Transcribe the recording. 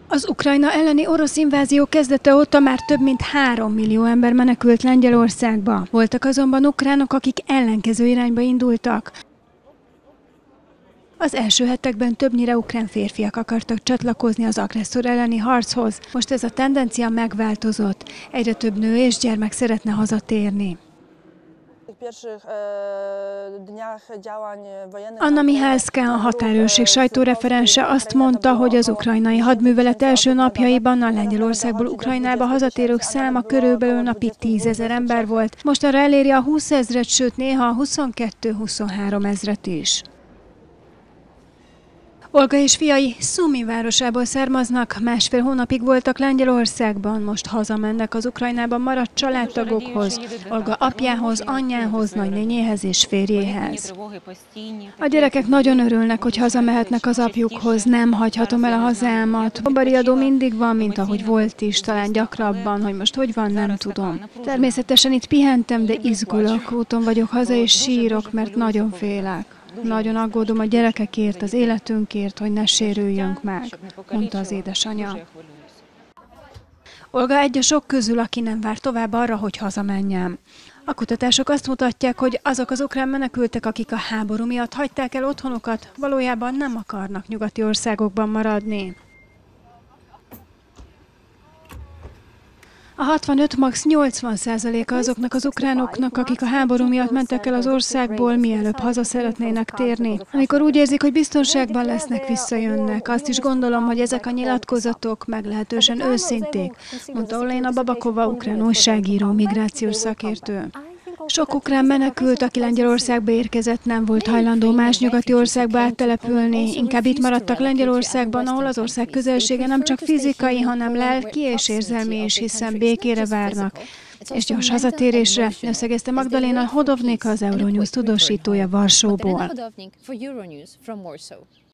Az Ukrajna elleni orosz invázió kezdete óta már több mint 3 millió ember menekült Lengyelországba. Voltak azonban ukránok, akik ellenkező irányba indultak. Az első hetekben többnyire ukrán férfiak akartak csatlakozni az agresszor elleni harchoz. Most ez a tendencia megváltozott. Egyre több nő és gyermek szeretne hazatérni. Anna Michalska, a határőrség sajtóreferense azt mondta, hogy az ukrajnai hadművelet első napjaiban a Lengyelországból Ukrajnába hazatérők száma körülbelül napi 10 000 ember volt. Mostanra eléri a 20 000-et, sőt néha a 22-23 000-et is. Olga és fiai Szumi városából származnak, másfél hónapig voltak Lengyelországban, most hazamennek az Ukrajnában maradt családtagokhoz, Olga apjához, anyjához, nagynényéhez és férjéhez. A gyerekek nagyon örülnek, hogy hazamehetnek az apjukhoz, nem hagyhatom el a hazámat. Bombariadó mindig van, mint ahogy volt is, talán gyakrabban, hogy most hogy van, nem tudom. Természetesen itt pihentem, de izgulok, úton vagyok haza és sírok, mert nagyon félek. Nagyon aggódom a gyerekekért, az életünkért, hogy ne sérüljünk meg, mondta az édesanyja. Olga egy a sok közül, aki nem vár tovább arra, hogy hazamenjen. A kutatások azt mutatják, hogy azok az ukrán menekültek, akik a háború miatt hagyták el otthonukat, valójában nem akarnak nyugati országokban maradni. A 65 max. 80%-a azoknak az ukránoknak, akik a háború miatt mentek el az országból, mielőbb haza szeretnének térni. Amikor úgy érzik, hogy biztonságban lesznek, visszajönnek. Azt is gondolom, hogy ezek a nyilatkozatok meglehetősen őszinték, mondta Olena Babakova, ukrán újságíró, migrációs szakértő. Sok ukrán menekült, aki Lengyelországba érkezett, nem volt hajlandó más nyugati országba áttelepülni, inkább itt maradtak Lengyelországban, ahol az ország közelsége nem csak fizikai, hanem lelki és érzelmi is, hiszen békére várnak. És gyors hazatérésre, összegezte Magdalena Hodovnik, az Euronews tudósítója Varsóból.